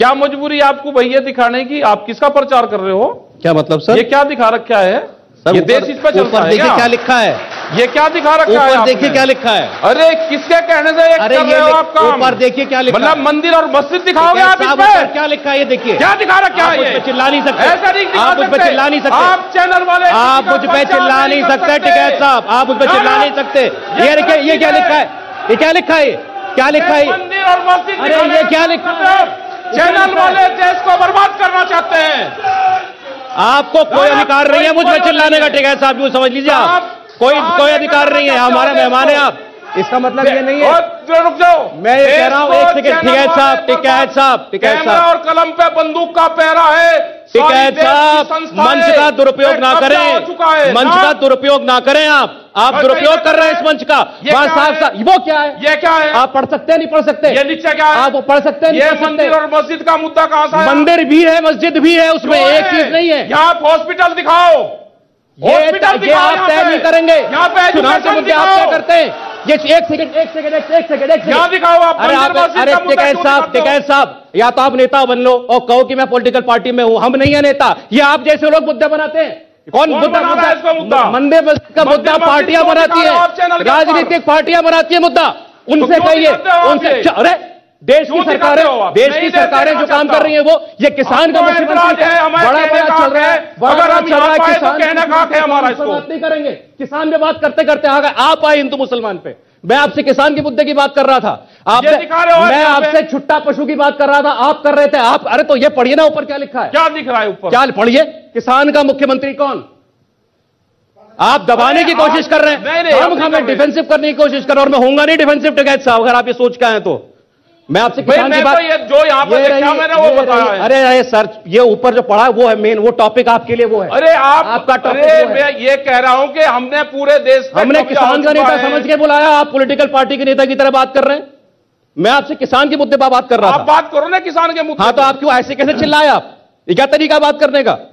क्या मजबूरी है आपको भैया दिखाने की? आप किसका प्रचार कर रहे हो? क्या मतलब सर? ये क्या दिखा रखा है? ये देश इस पे चलता है? देखिए क्या लिखा है, ये क्या दिखा रखा है? ऊपर देखिए क्या लिखा है। अरे किसके कहने से ये कर रहे हो आप काम? ऊपर देखिए क्या लिखा है। मतलब मंदिर और मस्जिद दिखाओगे आप इस पे? क्या लिखा है ये देखिए। क्या दिखा रखा है? ये चिल्ला नहीं सकते, ऐसा नहीं दिखा आप मुझ पे चिल्ला नहीं सकते, आप चैनल वाले आप मुझ पे चिल्ला नहीं सकते टिकैत साहब, आप मुझ पे चिल्ला नहीं सकते। ये देखिए ये क्या लिखा है, ये क्या लिखा है, क्या लिखा है? मंदिर और मस्जिद। अरे ये क्या लिखा है? चैनल वाले देश को बर्बाद करना चाहते हैं। आपको कोई अधिकार नहीं है मुझ पे चिल्लाने का, टिकैत साहब, यूं समझ लीजिए आप, कोई अधिकार नहीं है। हमारे मेहमान है आप, इसका मतलब ये नहीं है। रुक जाओ, मैं ये कह रहा हूं, एक सेकंड टिकैत साहब, टिकैत साहब, टिकैत साहब, और कलम पे बंदूक का पहरा है। टिकैत साहब, मंच का दुरुपयोग ना करें, मंच का दुरुपयोग ना करें। आप दुरुपयोग कर रहे हैं इस मंच का। साहब वो क्या है? ये क्या है? आप पढ़ सकते हैं, नहीं पढ़ सकते? ये नीचे क्या है? आप पढ़ सकते हैं, ये मंदिर और मस्जिद का मुद्दा कहां से? मंदिर भी है, मस्जिद भी है, उसमें एक चीज नहीं है। यहाँ हॉस्पिटल दिखाओ, हॉस्पिटल दिखाओ। आप तय नहीं करेंगे, यहाँ पे चुनाव के मुद्दे आप तय करते हैं। ये एक सेकंड यहाँ दिखाओ आप। अरे टिकैत साहब, या तो आप नेता बन लो और कहो कि मैं पॉलिटिकल पार्टी में हूं, हम नहीं है नेता। ये आप जैसे लोग मुद्दे बनाते हैं। कौन मुद्दा? मंदिर का मुद्दा पार्टियां बनाती है, राजनीतिक पार्टियां बनाती है मुद्दा। उनसे कहिए, उनसे। अरे देश की सरकारें जो काम कर रही है वो, ये किसान का मुख्यमंत्री है, बड़ा चल रहा है, बड़ा चल रहा है। किसान बात नहीं करेंगे, किसान में बात करते करते आ गए आप, आए हिंदू मुसलमान पे। मैं आपसे किसान के मुद्दे की बात कर रहा था, मैं आपसे छुट्टा पशु की बात कर रहा था, आप कर रहे थे आप। अरे तो ये पढ़िए ना, ऊपर क्या लिखा है, क्या दिख रहा है ऊपर? क्या पढ़िए, किसान का मुख्यमंत्री कौन? आप दबाने की कोशिश कर रहे हैं, हम डिफेंसिव करने की कोशिश कर रहे हैं, और मैं होऊंगा नहीं डिफेंसिव टिकैत साहब, अगर आप ये सोच के आए तो। मैं आपसे किसान की बात, जो यहाँ पर देखा मैंने वो बताया है। अरे सर, ये ऊपर जो पढ़ा वो है मेन, वो टॉपिक आपके लिए वो है। अरे आपका टॉपिक, मैं ये कह रहा हूं कि हमने पूरे देश में, हमने किसान का नेता समझ के बुलाया, आप पॉलिटिकल पार्टी के नेता की तरह बात कर रहे हैं। मैं आपसे किसान के मुद्दे पर बात कर रहा था। आप बात करो ना किसान के मुद्दे। हाँ तो आप क्यों ऐसे कैसे चिल्लाए? आप ये क्या तरीका बात करने का?